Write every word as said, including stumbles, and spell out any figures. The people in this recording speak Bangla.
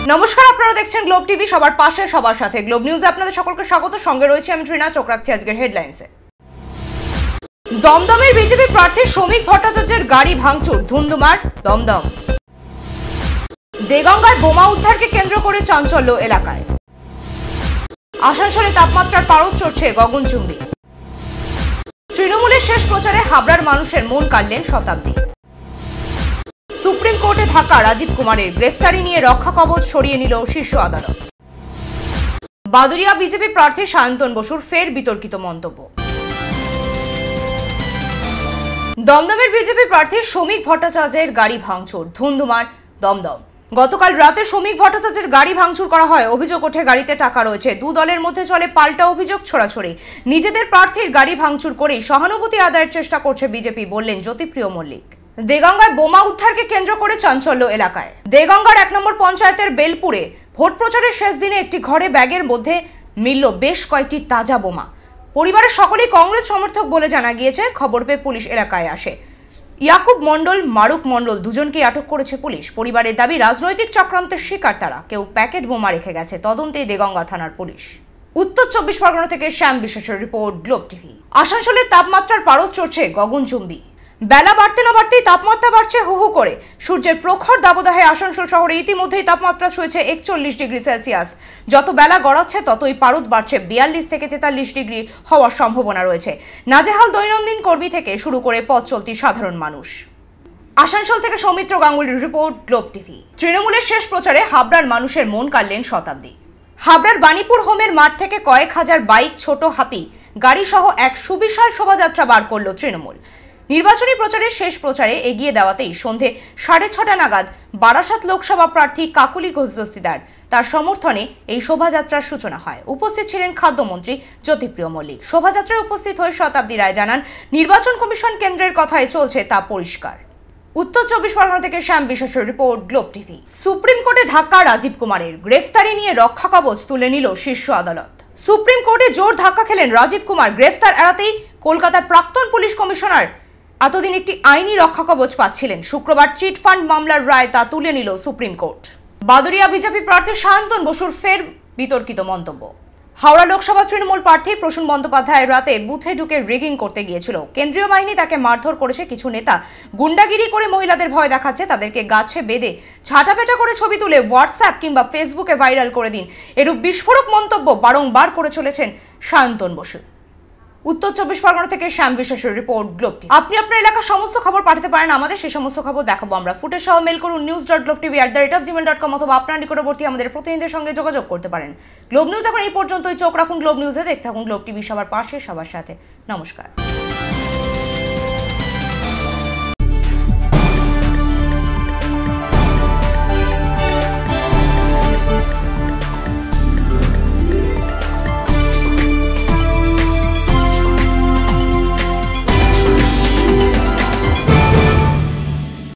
নমস্কার, আপনারা দেখছেন গ্লোব টিভি, সবার পাশে সবার সাথে। গ্লোব নিউজে আপনাদের সকলকে স্বাগত। সঙ্গে রয়েছে আমি ট্রিনা। চোখ রাখছি আজকের হেডলাইন্সে। দমদমের বিজেপি প্রার্থী শ্রমিক ভট্টাচার্যের গাড়ি ভাঙচুর, ধুন্ধুমার দমদম। দেগঙ্গায় বোমা উদ্ধারকে কেন্দ্র করে চাঞ্চল্য এলাকায়। আসানসোলে তাপমাত্রার পারদ চড়ছে গগনচুম্বী। তৃণমূলের শেষ প্রচারে হাবড়ার মানুষের মন কাড়লেন শতাব্দী। সুপ্রিম কোর্টে থাকা রাজীব কুমারের গ্রেফতারি নিয়ে রক্ষা কবচ সরিয়ে নিল শীর্ষ আদালত। বাদুড়িয়া বিজেপি প্রার্থী সায়ন্তন বসুর ফের বিতর্কিত মন্তব্য। দমদমের বিজেপি প্রার্থী শ্রমিক ভট্টাচার্যের গাড়ি ভাঙচুর, ধুন্ধুমার দমদম। গতকাল রাতে শ্রমিক ভট্টাচার্যের গাড়ি ভাঙচুর করা হয়। অভিযোগ ওঠে গাড়িতে টাকা রয়েছে। দু দলের মধ্যে চলে পাল্টা অভিযোগ ছড়াছড়ি। নিজেদের প্রার্থীর গাড়ি ভাঙচুর করেই সহানুভূতি আদায়ের চেষ্টা করছে বিজেপি, বললেন জ্যোতিপ্রিয় মল্লিক। দেগঙ্গায় বোমা উদ্ধারকে কেন্দ্র করে চাঞ্চল্য এলাকায়। দেগঙ্গার এক নম্বর পঞ্চায়েতের বেলপুরে ভোট প্রচারের শেষ দিনে একটি ঘরে ব্যাগের মধ্যে মিলল বেশ কয়েকটি তাজা বোমা। পরিবারের সকলেই কংগ্রেস সমর্থক বলে জানা গিয়েছে। খবর পেয়ে পুলিশ এলাকায় আসে। ইয়াকুব মণ্ডল, মারুক মণ্ডল দুজনকে আটক করেছে পুলিশ। পরিবারের দাবি, রাজনৈতিক চক্রান্তের শিকার তারা। কেউ প্যাকেট বোমা রেখে গেছে। তদন্তে দেগঙ্গা থানার পুলিশ। উত্তর চব্বিশ পরগনা থেকে শ্যাম বিশ্বাসের রিপোর্ট, গ্লোব টিভি। আসানসোলের তাপমাত্রার পারদ চড়ছে গগনচুম্বী। বেলা বাড়তে না বাড়তেই তাপমাত্রা বাড়ছে হু হু করে। সূর্যের প্রখর দাবদাহে আসানসোল শহরে ইতিমধ্যেই তাপমাত্রা ছুঁয়েছে একচল্লিশ ডিগ্রি সেলসিয়াস। যত বেলা গড়াচ্ছে ততই পারদ বাড়ছে। বিয়াল্লিশ থেকে তেতাল্লিশ ডিগ্রি হওয়ার সম্ভাবনা রয়েছে। নাজেহাল দৈনন্দিন কর্মী থেকে শুরু করে পথ চলতি সাধারণ মানুষ। আসানসোল থেকে সৌমিত্র গাঙ্গুলির রিপোর্ট, গ্লোব টিভি। তৃণমূলের শেষ প্রচারে হাবড়ার মানুষের মন কাড়লেন শতাব্দী। হাবড়ার বাণীপুর হোমের মাঠ থেকে কয়েক হাজার বাইক, ছোট হাতি গাড়ি সহ এক সুবিশাল শোভাযাত্রা বার করল তৃণমূল। নির্বাচনী প্রচারের শেষ প্রচারে এগিয়ে দেওয়াতেই সন্ধে সাড়ে ছটা নাগাদ বারাসাত লোকসভা প্রার্থী কাকুলি ঘোষ দস্তিদার তার সমর্থনে এই শোভাযাত্রার সূচনা হয়। উপস্থিত ছিলেন খাদ্যমন্ত্রী জ্যোতিপ্রিয় মল্লিক। শোভাযাত্রায় উপস্থিত হয়ে শতাব্দী রায় জানান, নির্বাচন কমিশন কেন্দ্রের কথায় চলছে তা পরিষ্কার। উত্তর চব্বিশ পরগনা থেকে শ্যাম বিশ্বাসের রিপোর্ট, গ্লোব টিভি। সুপ্রিম কোর্টে ধাক্কা রাজীব কুমারের, গ্রেফতারি নিয়ে রক্ষা কবচ তুলে নিল শীর্ষ আদালত। সুপ্রিম কোর্টে জোর ধাক্কা খেলেন রাজীব কুমার। গ্রেফতার এড়াতেই কলকাতার প্রাক্তন পুলিশ কমিশনার এতদিন একটি আইনি রক্ষা কবচ পাচ্ছিলেন। শুক্রবার চিটফান্ড মামলার রায় তা তুলে নিল সুপ্রিম কোর্ট। বাদুড়িয়া বিজেপি প্রার্থী সায়ন্তন বসুর ফের বিতর্কিত মন্তব্য। হাওড়া লোকসভা তৃণমূল প্রার্থী প্রসূন বন্দ্যোপাধ্যায় রাতে বুথে ঢুকে রিগিং করতে গিয়েছিল। কেন্দ্রীয় বাহিনী তাকে মারধর করেছে। কিছু নেতা গুন্ডাগিরি করে মহিলাদের ভয় দেখাচ্ছে। তাদেরকে গাছে বেঁধে ঝাঁটাপেটা করে ছবি তুলে হোয়াটসঅ্যাপ কিংবা ফেসবুকে ভাইরাল করে দিন, এরূপ বিস্ফোরক মন্তব্য বারংবার করে চলেছেন সায়ন্তন বসু। উত্তর চব্বিশ পরগনা থেকে শ্যাম বিশ্বাসের রিপোর্ট, গ্লোব টিভি। আপনি আপনার এলাকার সমস্ত খবর পাঠাতে পারেন আমাদের। সেই সমস্ত খবর দেখাবো আমরা। ফুটেজ সহ মেল করুন news dot Globe TV at the rate of Gmail dot com অথবা আপনার নিকটবর্তী আমাদের প্রতিনিধিদের সঙ্গে যোগাযোগ করতে পারেন। গ্লোব নিউজ এখন এই পর্যন্তই। চোখ রাখুন গ্লোব নিউজে, দেখতে থাকুন গ্লোব টিভি, সবার পাশে সবার সাথে। নমস্কার।